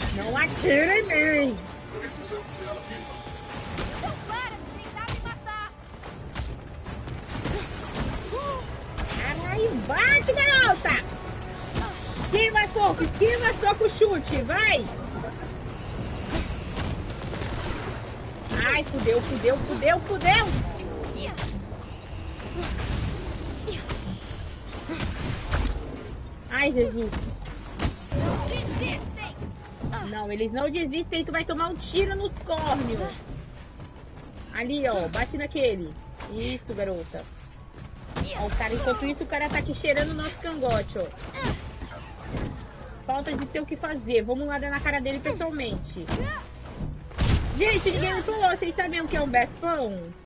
Não atira em mim. Precisamos dela viva. Não para de tentar me matar! Caralho, bate, garota! Esquiva soco, chute, vai! Ai, fudeu. Ai, Jesus. Não desistem! Não, eles não desistem, tu vai tomar um tiro nos córneos. Ali, ó, bate naquele. Isso, garota. Ó, o cara, enquanto isso, o cara tá aqui cheirando o nosso cangote, ó. Falta de ter o que fazer. Vamos lá dar na cara dele pessoalmente. Gente, ninguém me falou. Vocês sabiam o que é um befão?